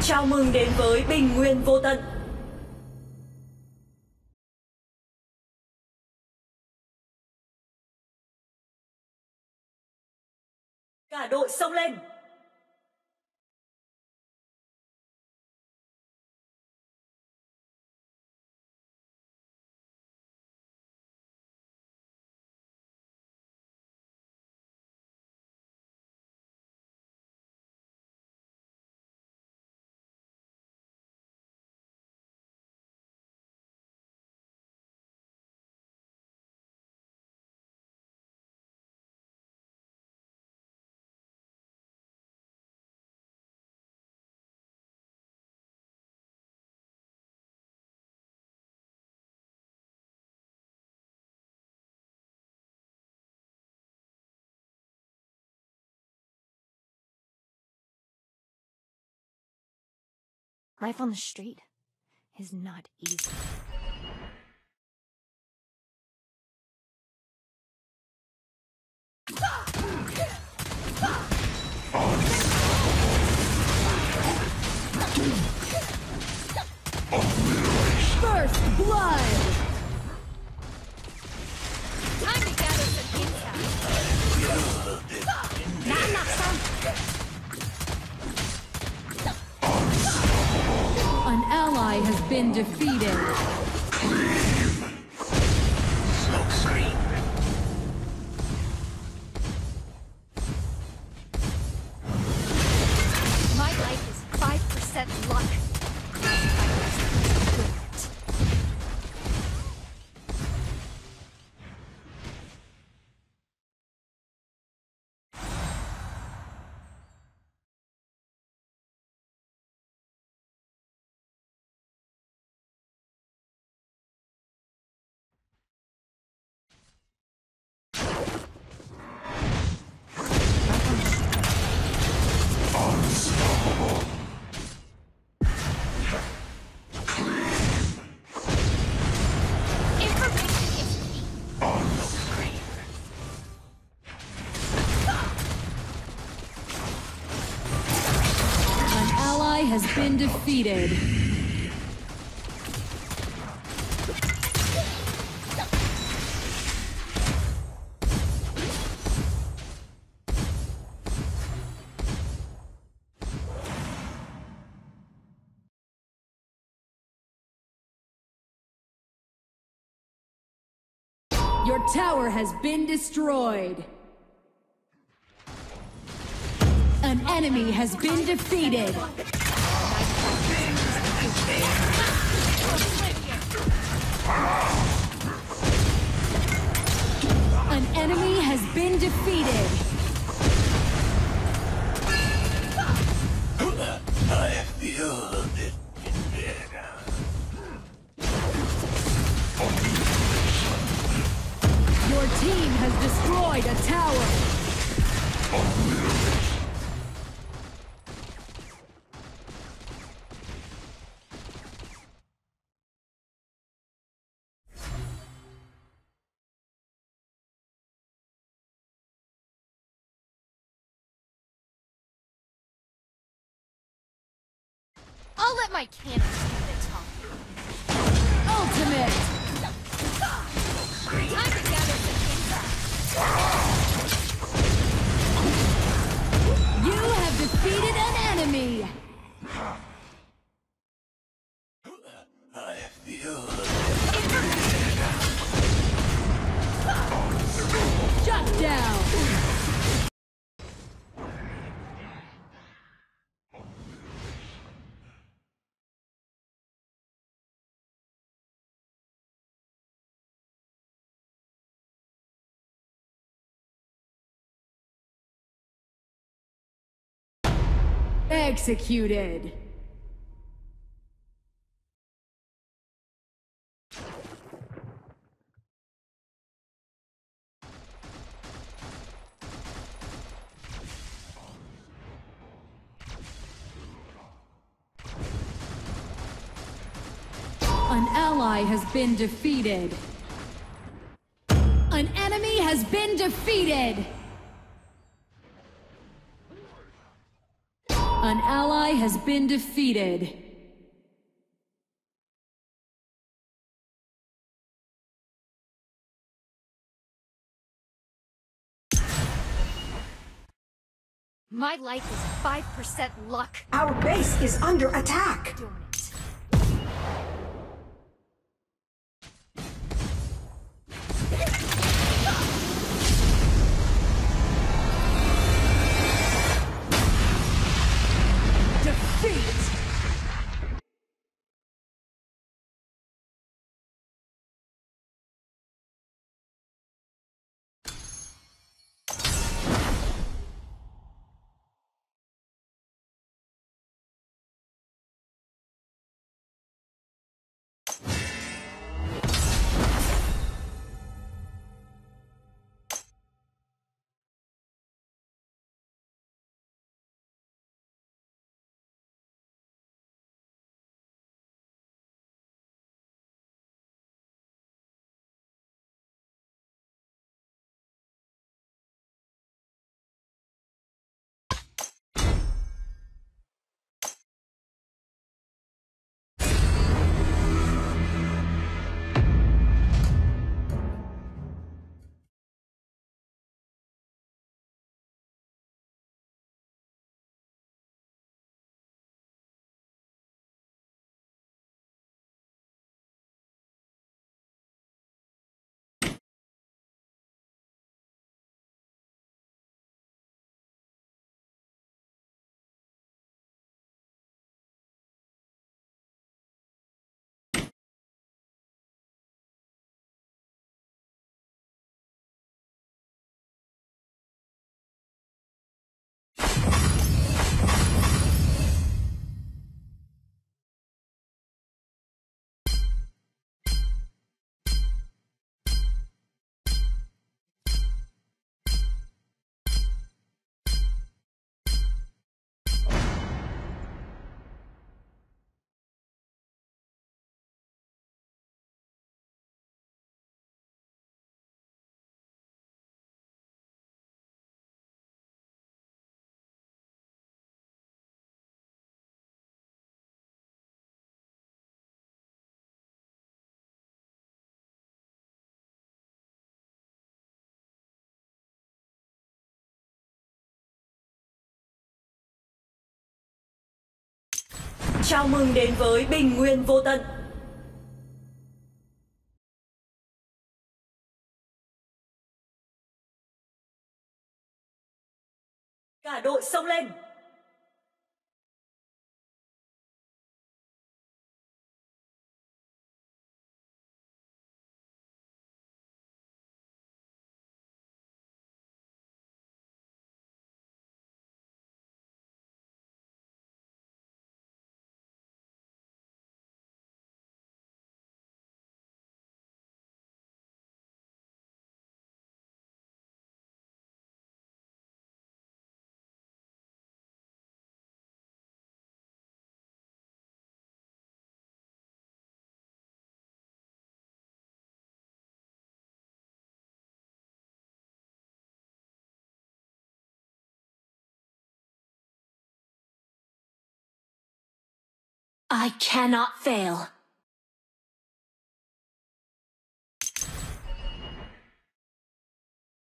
Chào mừng đến với Bình Nguyên Vô Tận. Cả đội xông lên. Life on the street is not easy. First blood! Time to gather some intel. An ally has been defeated. My life is 5% luck. Has been defeated. Your tower has been destroyed. An enemy has been defeated. An enemy has been defeated. I feel it in there. Your team has destroyed a tower. I'll let my cannons do the talking. Ultimate! Time to gather some intel. You have defeated an enemy. I feel Shut down. Executed. An ally has been defeated. An enemy has been defeated. An ally has been defeated. My life is 5% luck. Our base is under attack. Doing it. Defeat! Chào mừng đến với Bình Nguyên Vô Tận. Cả đội xông lên. I cannot fail.